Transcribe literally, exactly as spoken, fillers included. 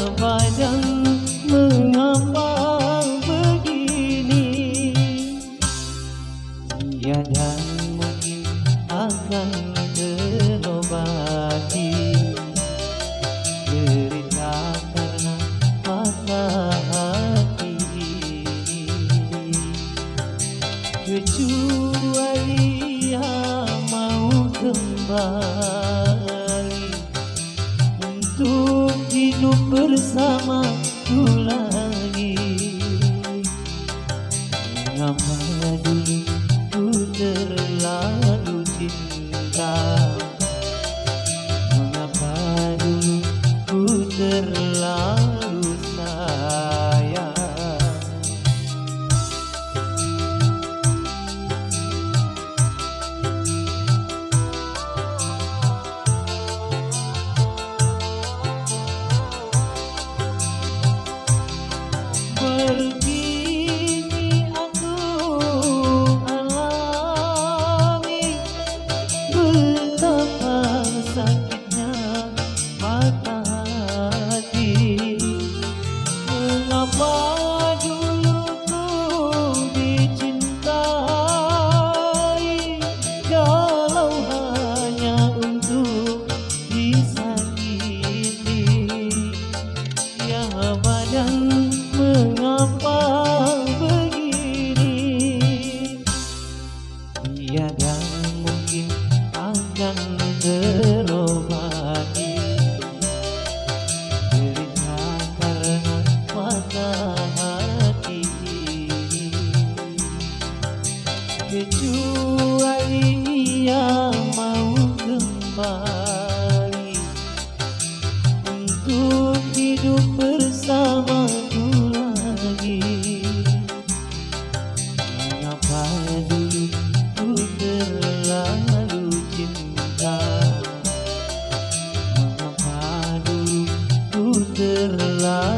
padang mengapa begini? Tiada mungkin akan terobati derita karena patah hati ini, kecuali yang mau kembali untuk hidup bersamaku lagi. Mengapa dulu ku terlalu cinta? Mengapa dulu ku terlalu sayang? Begini aku alami betapa sakitnya patah hati. Mengapa dulu ku dicintai kalau hanya untuk disakiti? Ya badan mengapa begini? Tiada mungkin akan terobati derita karena patah hati ini, kecuali ia mau kembali untuk hidup bersamaku lagi. Mengapa dulu ku terlalu cinta? Mengapa dulu ku terlalu